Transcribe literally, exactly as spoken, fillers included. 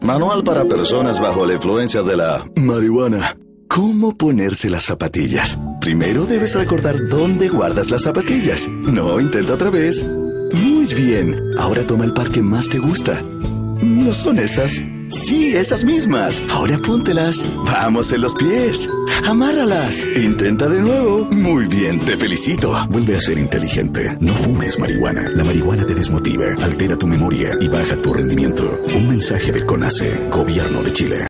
Manual para personas bajo la influencia de la marihuana. ¿Cómo ponerse las zapatillas? Primero debes recordar dónde guardas las zapatillas. No, intenta otra vez. Muy bien. Ahora toma el par que más te gusta. ¿No son esas? Sí, esas mismas. Ahora póntelas. Vamos en los pies. Amárralas. Intenta de nuevo. Muy bien, te felicito. Vuelve a ser inteligente. No fumes marihuana. La marihuana te desmotiva, altera tu memoria y baja tu rendimiento. Un mensaje de CONACE, Gobierno de Chile.